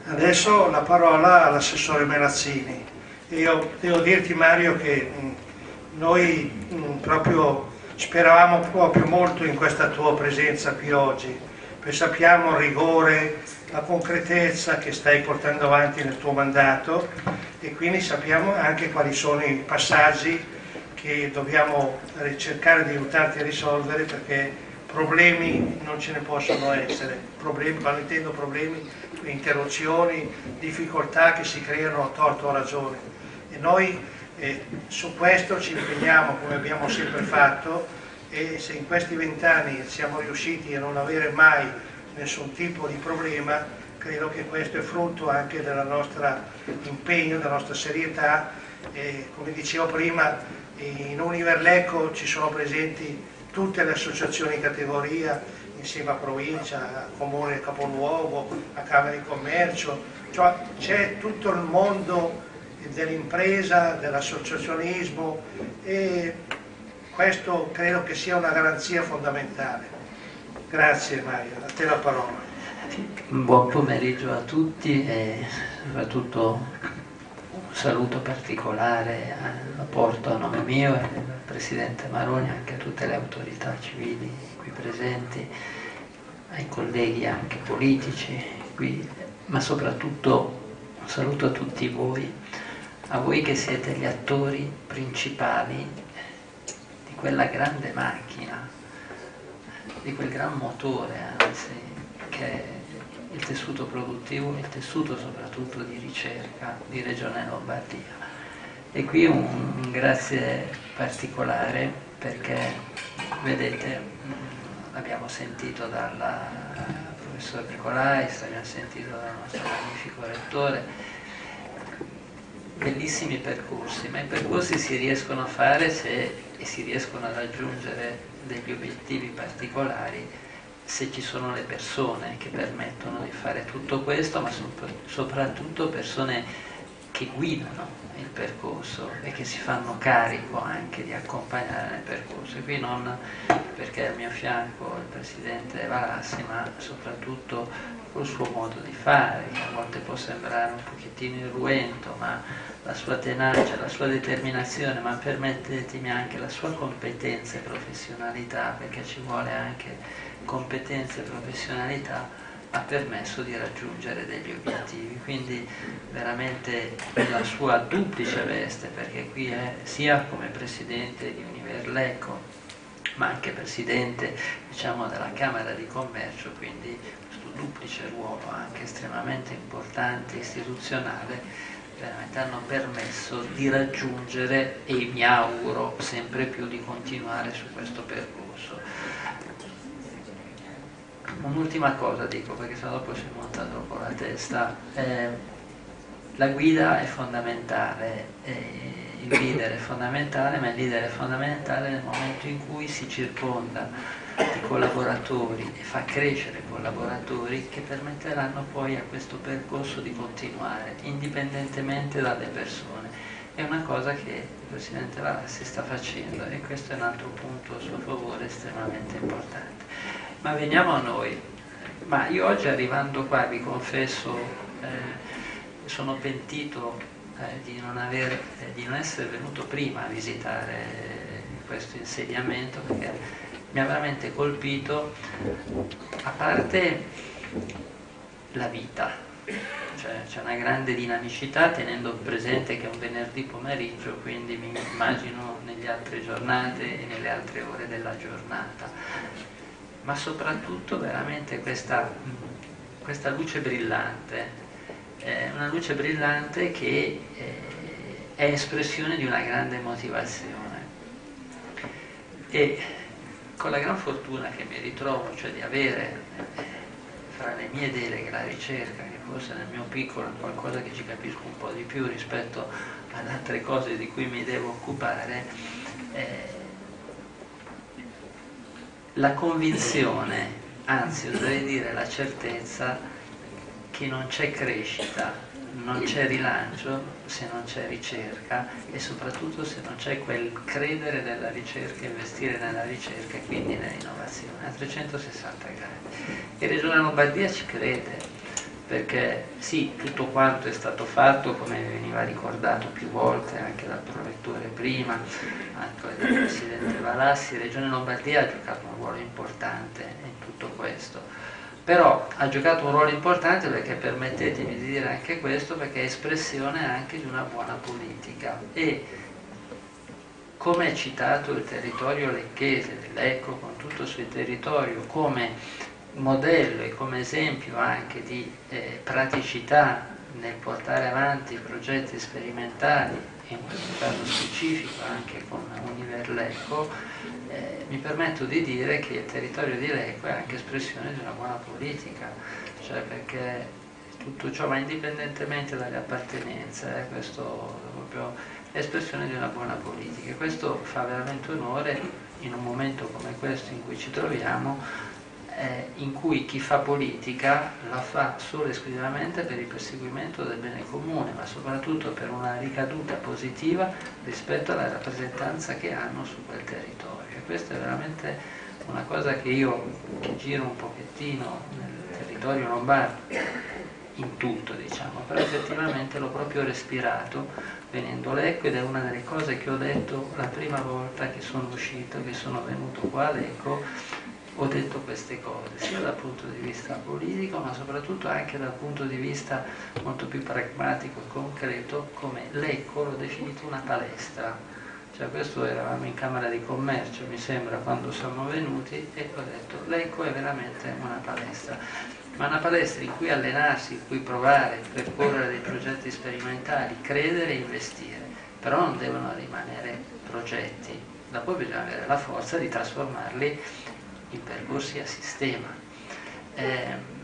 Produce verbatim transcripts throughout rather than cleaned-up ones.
Adesso la parola all'assessore Melazzini. Io devo dirti, Mario, che mh, noi mh, proprio speravamo proprio molto in questa tua presenza qui oggi, perché sappiamo il rigore, la concretezza che stai portando avanti nel tuo mandato e quindi sappiamo anche quali sono i passaggi che dobbiamo cercare di aiutarti a risolvere, perché problemi non ce ne possono essere, problemi, quando intendo problemi, interruzioni, difficoltà che si creano a torto o a ragione. E noi eh, su questo ci impegniamo come abbiamo sempre fatto, e se in questi vent'anni siamo riusciti a non avere mai nessun tipo di problema, credo che questo è frutto anche del nostro impegno, della nostra serietà. E, come dicevo prima, in Univerlecco ci sono presenti tutte le associazioni di categoria, insieme a provincia, a comune capoluogo, a camera di commercio, cioè c'è tutto il mondo dell'impresa, dell'associazionismo, e questo credo che sia una garanzia fondamentale. Grazie Mario, a te la parola. Buon pomeriggio a tutti e soprattutto un saluto particolare lo porto a nome mio e del Presidente Maroni, anche a tutte le autorità civili qui presenti, ai colleghi anche politici qui, ma soprattutto un saluto a tutti voi, a voi che siete gli attori principali di quella grande macchina, di quel gran motore, anzi, che è il tessuto produttivo e il tessuto soprattutto di ricerca di Regione Lombardia. E qui un, un grazie particolare perché, vedete, l'abbiamo sentito dal professor Nicolais, l'abbiamo sentito dal nostro magnifico rettore, bellissimi percorsi, ma i percorsi si riescono a fare se, e si riescono a raggiungere degli obiettivi particolari se ci sono le persone che permettono di fare tutto questo, ma soprattutto persone che guidano il percorso e che si fanno carico anche di accompagnare nel percorso. E qui non perché è al mio fianco il Presidente Valassi, ma soprattutto col suo modo di fare, che a volte può sembrare un pochettino irruento, ma la sua tenacia, la sua determinazione, ma permettetemi anche la sua competenza e professionalità, perché ci vuole anche competenza e professionalità, ha permesso di raggiungere degli obiettivi. Quindi veramente la sua duplice veste, perché qui è sia come Presidente di Univerlecco, ma anche Presidente, diciamo, della Camera di Commercio, quindi questo duplice ruolo anche estremamente importante, istituzionale, veramente hanno permesso di raggiungere, e mi auguro sempre più di continuare su questo percorso. Un'ultima cosa dico, perché sennò dopo si monta troppo la testa. Eh, la guida è fondamentale, eh, il leader è fondamentale, ma il leader è fondamentale nel momento in cui si circonda di collaboratori e fa crescere collaboratori che permetteranno poi a questo percorso di continuare, indipendentemente dalle persone. È una cosa che il Presidente Valassi sta facendo e questo è un altro punto a suo favore estremamente importante. Ma veniamo a noi. Ma io oggi arrivando qua vi confesso, eh, sono pentito eh, di, non aver, eh, di non essere venuto prima a visitare questo insediamento, perché mi ha veramente colpito, a parte la vita, cioè c'è una grande dinamicità, tenendo presente che è un venerdì pomeriggio, quindi mi immagino nelle altre giornate e nelle altre ore della giornata, ma soprattutto veramente questa, questa luce brillante, eh, una luce brillante che eh, è espressione di una grande motivazione. E con la gran fortuna che mi ritrovo, cioè di avere eh, fra le mie deleghe la ricerca, che forse nel mio piccolo è qualcosa che ci capisco un po' di più rispetto ad altre cose di cui mi devo occupare, eh, la convinzione, anzi oserei dire la certezza, che non c'è crescita, non c'è rilancio se non c'è ricerca, e soprattutto se non c'è quel credere nella ricerca, investire nella ricerca e quindi nell'innovazione a trecentosessanta gradi. E Regione Lombardia ci crede, perché sì, tutto quanto è stato fatto, come veniva ricordato più volte anche dal prorettore prima, anche dal Presidente Valassi, Regione Lombardia ha giocato un ruolo importante in tutto questo. Però ha giocato un ruolo importante perché, permettetemi di dire anche questo, perché è espressione anche di una buona politica. E come è citato il territorio lecchese, Lecco con tutto il suo territorio, come modello e come esempio anche di eh, praticità nel portare avanti progetti sperimentali, in questo caso specifico anche con Univer Lecco, eh, mi permetto di dire che il territorio di Lecco è anche espressione di una buona politica, cioè perché tutto ciò, ma indipendentemente dalle appartenenze, eh, questo proprio è espressione di una buona politica. E questo fa veramente onore in un momento come questo in cui ci troviamo, eh, in cui chi fa politica la fa solo e esclusivamente per il perseguimento del bene comune, ma soprattutto per una ricaduta positiva rispetto alla rappresentanza che hanno su quel territorio. E questa è veramente una cosa che io, che giro un pochettino nel territorio lombardo, in tutto diciamo, però effettivamente l'ho proprio respirato venendo a Lecco, ed è una delle cose che ho detto la prima volta che sono uscito, che sono venuto qua a Lecco. Ho detto queste cose, sia dal punto di vista politico, ma soprattutto anche dal punto di vista molto più pragmatico e concreto, come Lecco l'ho definito una palestra. Cioè, questo eravamo in Camera di Commercio, mi sembra, quando siamo venuti, e ho detto Lecco è veramente una palestra, ma una palestra in cui allenarsi, in cui provare, percorrere dei progetti sperimentali, credere e investire, però non devono rimanere progetti, dopo bisogna avere la forza di trasformarli in percorsi a sistema. Eh,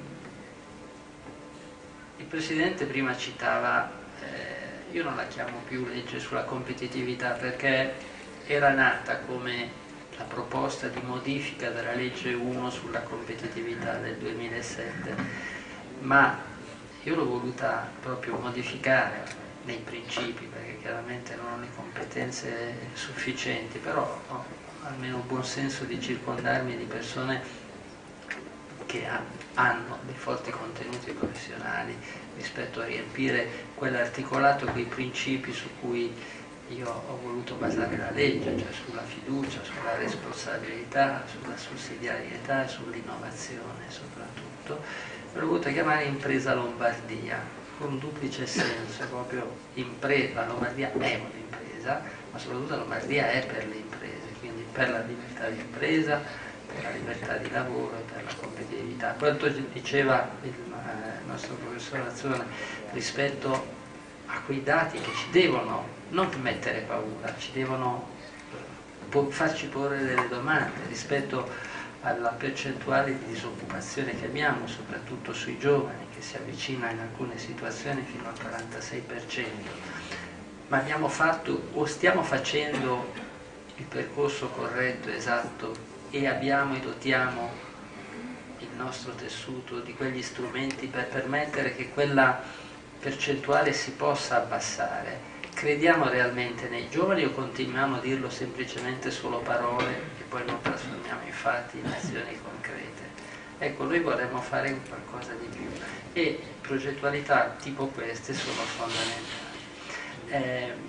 il Presidente prima citava, eh, io non la chiamo più legge sulla competitività perché era nata come la proposta di modifica della legge uno sulla competitività del duemilasette, ma io l'ho voluta proprio modificare nei principi perché chiaramente non ho le competenze sufficienti, però ho almeno un buon senso di circondarmi di persone che ha, hanno dei forti contenuti professionali rispetto a riempire quell'articolato, quei principi su cui io ho voluto basare la legge, cioè sulla fiducia, sulla responsabilità, sulla sussidiarietà e sull'innovazione soprattutto. L'ho voluto chiamare Impresa Lombardia, con un duplice senso, proprio impresa, la Lombardia è un'impresa, ma soprattutto la Lombardia è per le imprese, quindi per la libertà di impresa, per la libertà di lavoro e per la competitività. Quanto diceva il, eh, il nostro professor Azzone rispetto a quei dati che ci devono non mettere paura, ci devono po- farci porre delle domande rispetto alla percentuale di disoccupazione che abbiamo, soprattutto sui giovani, che si avvicina in alcune situazioni fino al quarantasei per cento. Ma abbiamo fatto o stiamo facendo il percorso corretto, esatto, e abbiamo e dotiamo il nostro tessuto di quegli strumenti per permettere che quella percentuale si possa abbassare? Crediamo realmente nei giovani o continuiamo a dirlo semplicemente solo parole e poi non trasformiamo in fatti, in azioni concrete? Ecco, noi vorremmo fare qualcosa di più e progettualità tipo queste sono fondamentali. Eh,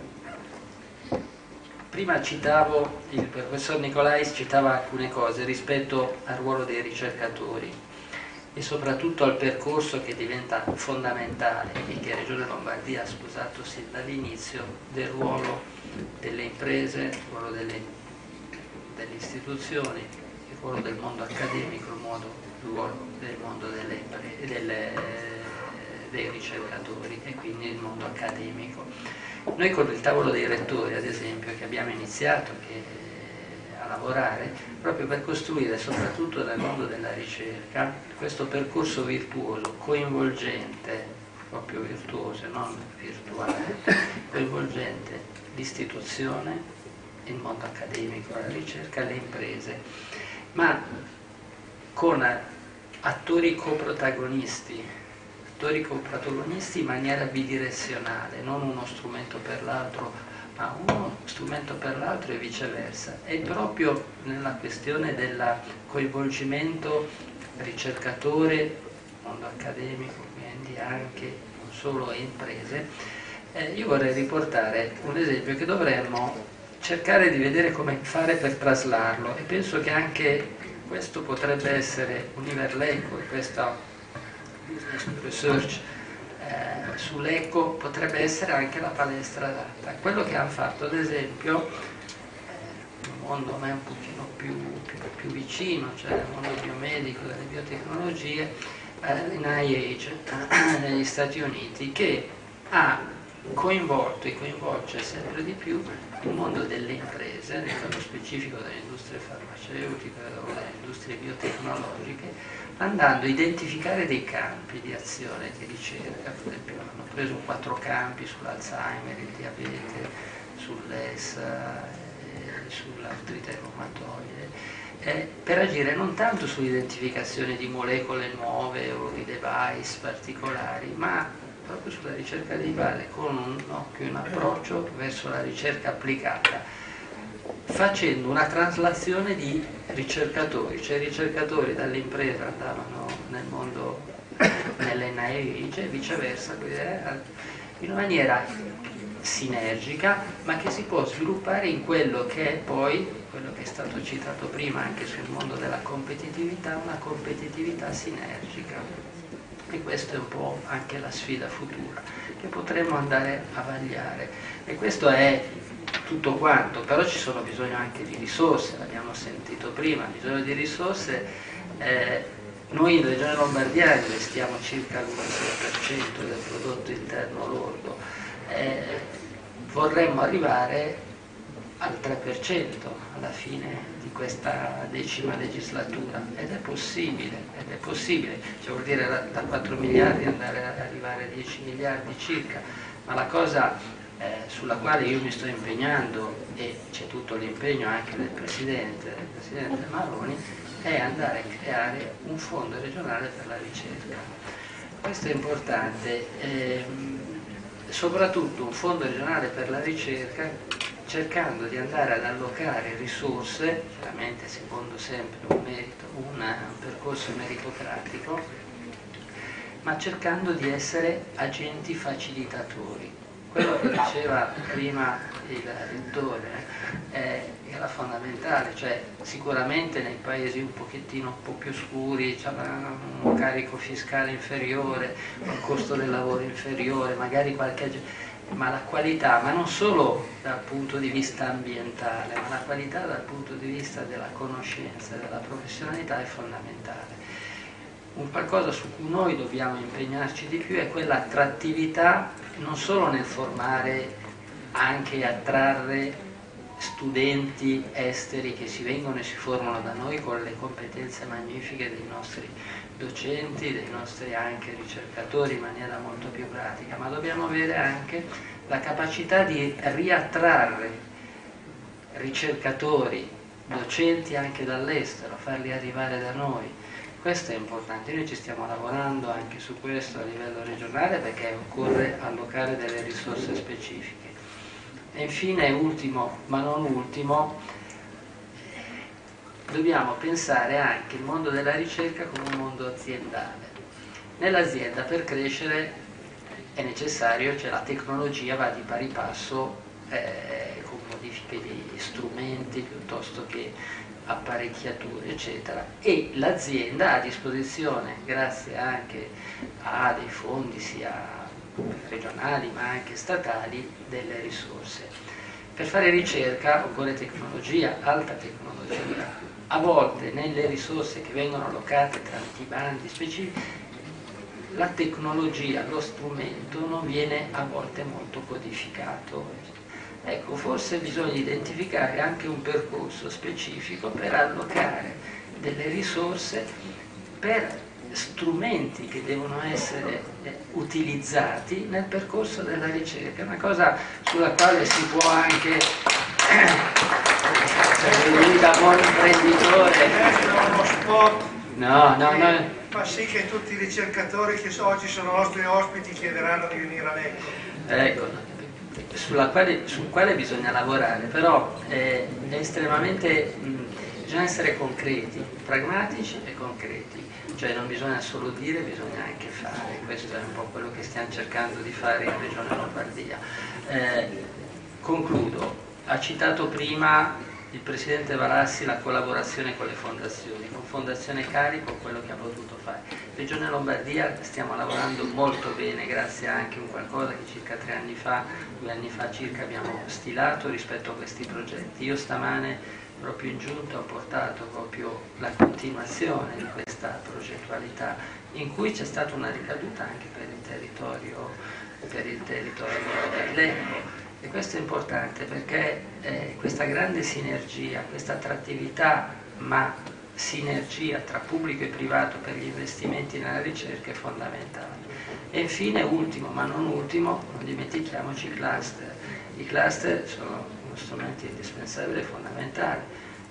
prima citavo, il professor Nicolais citava alcune cose rispetto al ruolo dei ricercatori e soprattutto al percorso che diventa fondamentale e che Regione Lombardia ha sposato sin dall'inizio del ruolo delle imprese, il ruolo delle, delle istituzioni, il ruolo del mondo accademico, il, modo, il ruolo del mondo delle, delle, dei ricercatori e quindi il mondo accademico. Noi con il tavolo dei rettori, ad esempio, che abbiamo iniziato che, a lavorare proprio per costruire, soprattutto nel mondo della ricerca, questo percorso virtuoso, coinvolgente, proprio virtuoso, non virtuale, coinvolgente l'istituzione, il mondo accademico, la ricerca, le imprese, ma con attori coprotagonisti, attori coprotagonisti in maniera bidirezionale, non uno strumento per l'altro, ma uno strumento per l'altro e viceversa. E proprio nella questione del coinvolgimento ricercatore mondo accademico, quindi anche non solo imprese, eh, io vorrei riportare un esempio che dovremmo cercare di vedere come fare per traslarlo, e penso che anche questo potrebbe essere Univerleco, e questa business research eh, sull'eco potrebbe essere anche la palestra adatta. Quello che hanno fatto, ad esempio, eh, un mondo a me un pochino più, più, più vicino, cioè il mondo biomedico, delle biotecnologie, eh, in I H eh, negli Stati Uniti, che ha coinvolto e coinvolge sempre di più il mondo delle imprese, nel caso specifico delle industrie farmaceutiche o delle industrie biotecnologiche, andando a identificare dei campi di azione di ricerca. Per esempio hanno preso quattro campi sull'Alzheimer, il diabete, sull'E S, eh, sull'artrite reumatoide, eh, per agire non tanto sull'identificazione di molecole nuove o di device particolari, ma proprio sulla ricerca di base, con un occhio e un approccio verso la ricerca applicata, facendo una traslazione di ricercatori, cioè i ricercatori dall'impresa andavano nel mondo, nell'N I H, e viceversa, in una maniera sinergica, ma che si può sviluppare in quello che è poi, quello che è stato citato prima anche sul mondo della competitività, una competitività sinergica. E questa è un po' anche la sfida futura che potremmo andare a vagliare, e questo è tutto quanto. Però ci sono bisogno anche di risorse, l'abbiamo sentito prima, bisogno di risorse. Eh, noi in Regione Lombardia investiamo circa l'uno virgola sei per cento del prodotto interno lordo, eh, vorremmo arrivare al tre per cento alla fine di questa decima legislatura, ed è possibile, ed è possibile, cioè vuol dire da, da quattro miliardi andare ad arrivare a dieci miliardi circa, ma la cosa eh, sulla quale io mi sto impegnando, e c'è tutto l'impegno anche del Presidente, del Presidente Maroni, è andare a creare un fondo regionale per la ricerca. Questo è importante, ehm, soprattutto un fondo regionale per la ricerca, cercando di andare ad allocare risorse, chiaramente secondo sempre un, merito, una, un percorso meritocratico, ma cercando di essere agenti facilitatori. Quello che diceva prima il rettore eh, era fondamentale, cioè sicuramente nei paesi un pochettino un po' più scuri c'è un carico fiscale inferiore, un costo del lavoro inferiore, magari qualche... ma la qualità, ma non solo dal punto di vista ambientale, ma la qualità dal punto di vista della conoscenza, della professionalità è fondamentale. Un qualcosa su cui noi dobbiamo impegnarci di più è quell'attrattività, non solo nel formare, anche attrarre studenti esteri che si vengono e si formano da noi con le competenze magnifiche dei nostri docenti, dei nostri anche ricercatori in maniera molto più pratica, ma dobbiamo avere anche la capacità di riattrarre ricercatori, docenti anche dall'estero, farli arrivare da noi. Questo è importante, noi ci stiamo lavorando anche su questo a livello regionale, perché occorre allocare delle risorse specifiche. E infine, ultimo ma non ultimo, dobbiamo pensare anche il mondo della ricerca come un mondo aziendale. Nell'azienda per crescere è necessario, cioè la tecnologia va di pari passo eh, con modifiche di strumenti piuttosto che apparecchiature eccetera, e l'azienda ha a disposizione, grazie anche a dei fondi sia regionali ma anche statali, delle risorse. Per fare ricerca occorre tecnologia, alta tecnologia. A volte nelle risorse che vengono allocate tramite i bandi specifici, la tecnologia, lo strumento non viene a volte molto codificato. Ecco, forse bisogna identificare anche un percorso specifico per allocare delle risorse per strumenti che devono essere utilizzati nel percorso della ricerca, una cosa sulla quale si può anche, lui da buon imprenditore, uno spot no, no, no. fa sì che tutti i ricercatori che oggi sono nostri ospiti chiederanno di venire a Lecco. Ecco, sulla quale, sul quale bisogna lavorare, però eh, è estremamente, mh, bisogna essere concreti, pragmatici e concreti. cioè non bisogna solo dire, bisogna anche fare. Questo è un po' quello che stiamo cercando di fare in Regione Lombardia. Eh, concludo, ha citato prima il Presidente Valassi la collaborazione con le fondazioni, con Fondazione Carico quello che ha potuto fare. Regione Lombardia stiamo lavorando molto bene, grazie anche a un qualcosa che circa tre anni fa, due anni fa circa abbiamo stilato rispetto a questi progetti. Io stamane proprio in giunta ho portato proprio la continuazione di questa progettualità in cui c'è stata una ricaduta anche per il territorio, per il territorio del Lecco. E questo è importante perché eh, questa grande sinergia, questa attrattività, ma sinergia tra pubblico e privato per gli investimenti nella ricerca è fondamentale. E infine, ultimo ma non ultimo, non dimentichiamoci i cluster. I cluster sono uno strumento indispensabile e fondamentale.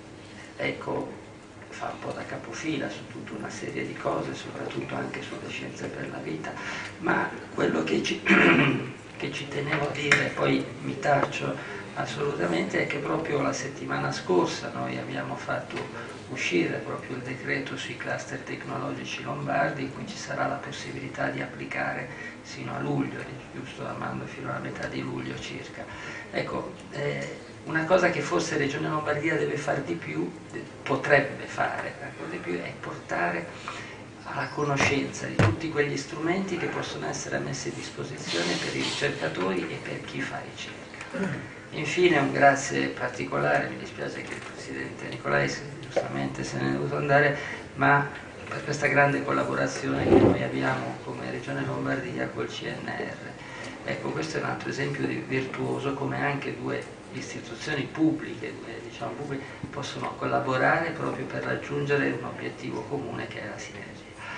Ecco, fa un po' da capofila su tutta una serie di cose, soprattutto anche sulle scienze per la vita, ma quello che ci... che ci tenevo a dire, poi mi taccio assolutamente, è che proprio la settimana scorsa noi abbiamo fatto uscire proprio il decreto sui cluster tecnologici lombardi, in cui ci sarà la possibilità di applicare sino a luglio, giusto Armando, fino alla metà di luglio circa. Ecco, eh, una cosa che forse Regione Lombardia deve fare di più, potrebbe fare ancora di più, è portare alla conoscenza di tutti quegli strumenti che possono essere messi a disposizione per i ricercatori e per chi fa ricerca. Infine un grazie particolare, mi dispiace che il Presidente Nicolai giustamente se ne è dovuto andare, ma per questa grande collaborazione che noi abbiamo come Regione Lombardia col C N R. Ecco, questo è un altro esempio di virtuoso come anche due istituzioni pubbliche, due, diciamo, pubbliche possono collaborare proprio per raggiungere un obiettivo comune che è la sinergia.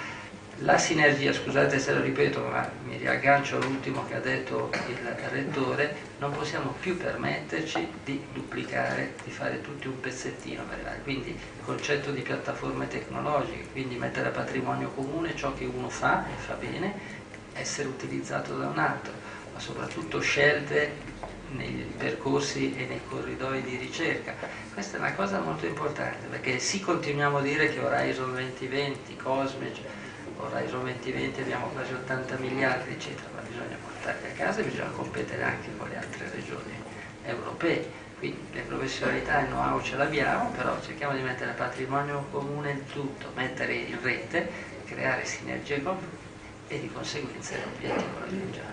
La sinergia, scusate se lo ripeto, ma mi riaggancio all'ultimo che ha detto il Rettore, non possiamo più permetterci di duplicare, di fare tutti un pezzettino per arrivare. Quindi il concetto di piattaforme tecnologiche, quindi mettere a patrimonio comune ciò che uno fa e fa bene, essere utilizzato da un altro, ma soprattutto scelte nei percorsi e nei corridoi di ricerca. Questa è una cosa molto importante, perché sì, continuiamo a dire che Horizon duemilaventi, Cosme, Horizon duemilaventi abbiamo quasi ottanta miliardi eccetera, ma bisogna portarli a casa e bisogna competere anche con le altre regioni europee. Quindi le professionalità e il know-how ce l'abbiamo, però cerchiamo di mettere a patrimonio comune il tutto, mettere in rete, creare sinergie con e di conseguenza l'obiettivo lo raggiungiamo.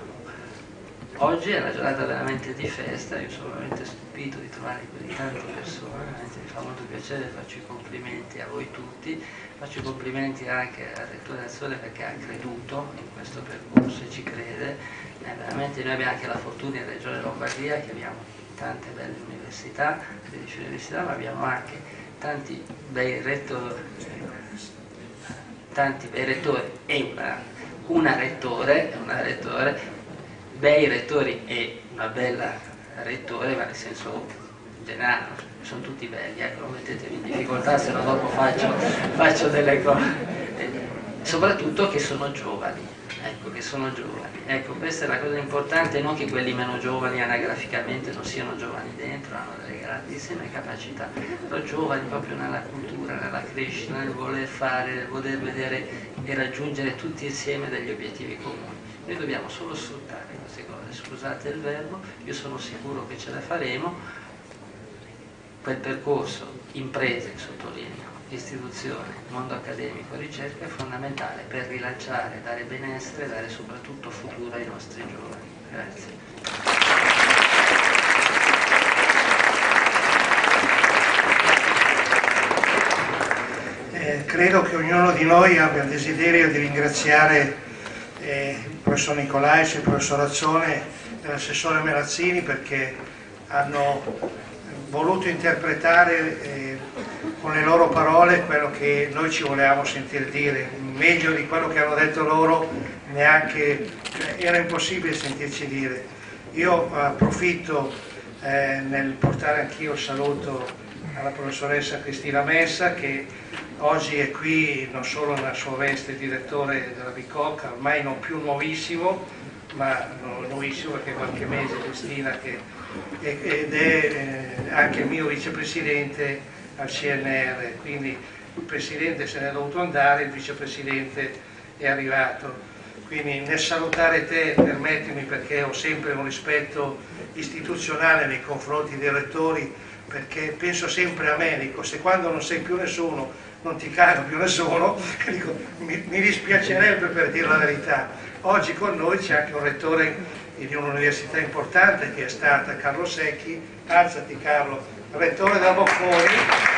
Oggi è una giornata veramente di festa, io sono veramente stupito di trovare così tante persone, veramente mi fa molto piacere, faccio i complimenti a voi tutti, faccio i complimenti anche al Rettore Azione perché ha creduto in questo percorso e ci crede. Eh, veramente noi abbiamo anche la fortuna in Regione Lombardia che abbiamo tante belle università, tredici università, ma abbiamo anche tanti bei rettori, tanti bei rettori e una, una rettore, una rettore bei rettori e una bella rettore, ma nel senso generale, sono tutti belli, ecco, non mettetevi in difficoltà, se no dopo faccio, faccio delle cose. E soprattutto che sono giovani, ecco, che sono giovani. Ecco, questa è la cosa importante, non che quelli meno giovani anagraficamente non siano giovani dentro, hanno delle grandissime capacità, però giovani proprio nella cultura, nella crescita, nel voler fare, nel voler vedere e raggiungere tutti insieme degli obiettivi comuni. Noi dobbiamo solo sfruttare queste cose, scusate il verbo, io sono sicuro che ce la faremo. Quel percorso, imprese, sottolineo, istituzione, mondo accademico, ricerca è fondamentale per rilanciare, dare benessere, dare soprattutto futuro ai nostri giovani. Grazie. Eh, credo che ognuno di noi abbia il desiderio di ringraziare eh, il professor Nicolais, il professor Azzone e l'assessore Merazzini perché hanno voluto interpretare eh, con le loro parole quello che noi ci volevamo sentire dire, meglio di quello che hanno detto loro, neanche cioè, era impossibile sentirci dire. Io approfitto eh, nel portare anch'io il saluto alla professoressa Cristina Messa che oggi è qui non solo nella sua veste direttore della Bicocca, ormai non più nuovissimo, ma nuovissimo perché qualche mese Cristina che ed è eh, anche il mio vicepresidente al C N R, quindi il Presidente se n'è dovuto andare, il Vicepresidente è arrivato. Quindi nel salutare te, permettimi, perché ho sempre un rispetto istituzionale nei confronti dei rettori, perché penso sempre a me, dico, se quando non sei più nessuno non ti caga più nessuno, dico, mi, mi dispiacerebbe, per dire la verità. Oggi con noi c'è anche un rettore di un'università importante che è stata Carlo Secchi, alzati Carlo, rettore da Bocconi,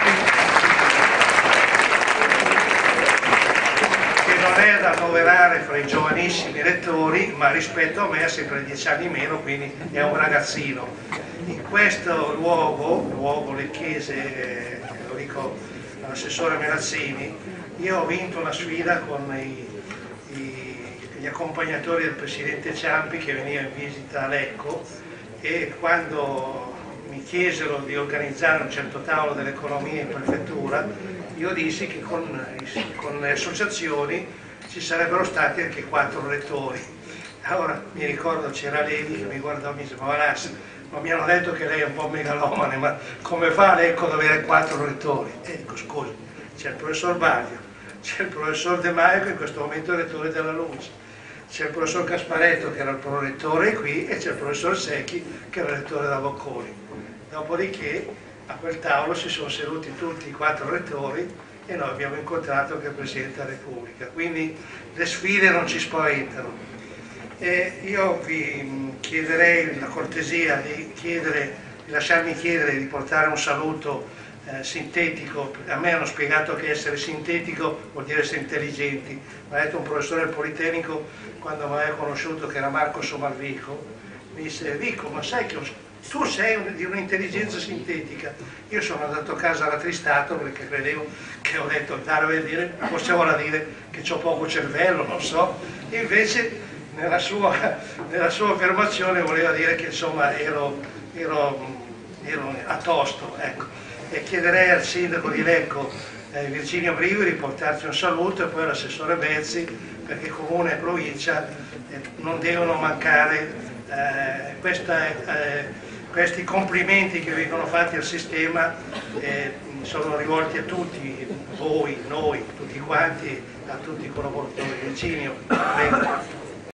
che non è da annoverare fra i giovanissimi rettori, ma rispetto a me ha sempre dieci anni meno, quindi è un ragazzino. In questo luogo, luogo Le Chiese, eh, lo dico all'assessore Melazzini, io ho vinto una sfida con i, i, gli accompagnatori del Presidente Ciampi che veniva in visita a Lecco, e quando mi chiesero di organizzare un certo tavolo dell'economia in prefettura, io dissi che con, con le associazioni ci sarebbero stati anche quattro rettori. Allora mi ricordo c'era Levi che mi guardò e mi disse: ma Valassi, ma mi hanno detto che lei è un po' megalomane, ma come fa Lecco ad avere quattro rettori? E dico: scusi, c'è il professor Baglio, c'è il professor De Maio che in questo momento è rettore della Luce, c'è il professor Gasparetto che era il prorettore qui, e c'è il professor Secchi che era il rettore da Bocconi. Dopodiché a quel tavolo si sono seduti tutti i quattro rettori e noi abbiamo incontrato anche il Presidente della Repubblica, quindi le sfide non ci spaventano. E io vi chiederei la cortesia di, chiedere, di lasciarmi chiedere di portare un saluto eh, sintetico. A me hanno spiegato che essere sintetico vuol dire essere intelligenti. Mi ha detto un professore del Politecnico, quando mi aveva conosciuto, che era Marco Somalvico, mi disse: Vico, ma sai che ho tu sei un, di un'intelligenza sintetica. Io sono andato a casa rattristato perché credevo, che ho detto, andare a vedere, forse vuole dire che ho poco cervello, non so, e invece nella sua, nella sua affermazione voleva dire che insomma ero, ero, ero a tosto, ecco. E chiederei al sindaco di Lecco, eh, Virginio Brivi, di portarci un saluto, e poi all'assessore Bezzi, perché comune e provincia eh, non devono mancare eh, questa, eh, questi complimenti che vengono fatti al sistema, eh, sono rivolti a tutti voi, noi, tutti quanti, a tutti i collaboratori. Virginio, prego.